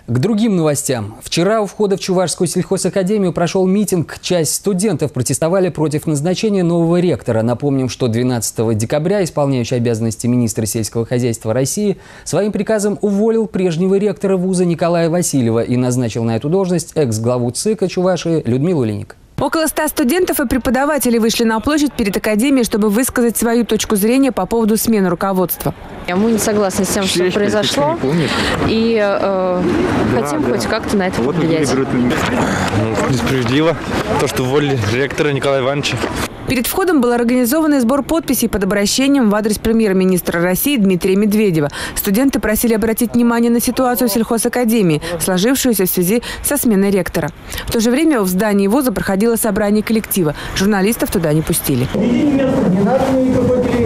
К другим новостям. Вчера у входа в Чувашскую сельхозакадемию прошел митинг. Часть студентов протестовали против назначения нового ректора. Напомним, что 12 декабря исполняющий обязанности министра сельского хозяйства России своим приказом уволил прежнего ректора вуза Николая Васильева и назначил на эту должность экс-главу ЦИКа Чувашии Людмилу Линник. Около 100 студентов и преподавателей вышли на площадь перед академией, чтобы высказать свою точку зрения по поводу смены руководства. Мы не согласны с тем, что произошло, и хотим хоть как-то на это повлиять. Несправедливо то, что уволили ректора Николая Ивановича. Перед входом был организованный сбор подписей под обращением в адрес премьер-министра России Дмитрия Медведева. Студенты просили обратить внимание на ситуацию в сельхозакадемии, сложившуюся в связи со сменой ректора. В то же время в здании вуза проходило собрание коллектива. Журналистов туда не пустили. Не надо никакой